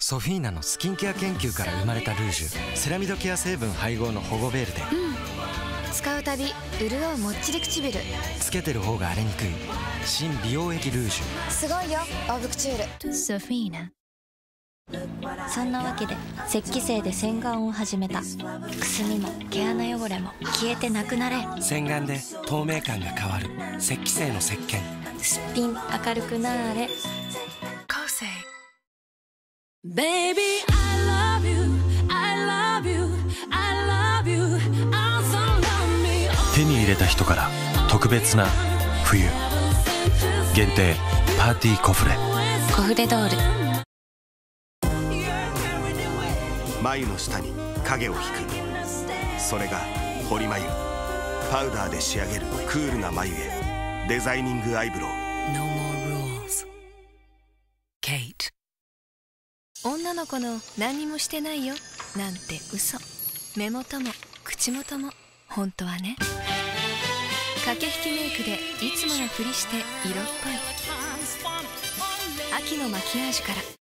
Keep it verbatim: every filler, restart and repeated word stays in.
ソフィーナのスキンケア研究から生まれたルージュ、セラミドケア成分配合の保護ベールで、 うん、使うたび潤うもっちり唇、 つけてる方が荒れにくい新美容液ルージュ。 すごいよオーブクチュール。 ソフィーナ。そんなわけで石器製で洗顔を始めた。くすみも毛穴汚れも消えてなくなれ。 洗顔で透明感が変わる石器製の石鹸。 すっぴん明るくなーれ。 Baby, I love you, I love you, I love you, also love me. 手に入れた人から特別な冬限定パーティーコフレ。 コフレドール。 眉の下に影を引く、それが彫り眉。パウダーで仕上げるクールな眉へ。デザイニングアイブロウ。 No more rules. Kate。 女の子の何にもしてないよなんて嘘。目元も口元も本当はね。駆け引きメイクでいつものふりして色っぽい。秋のマキアージュから。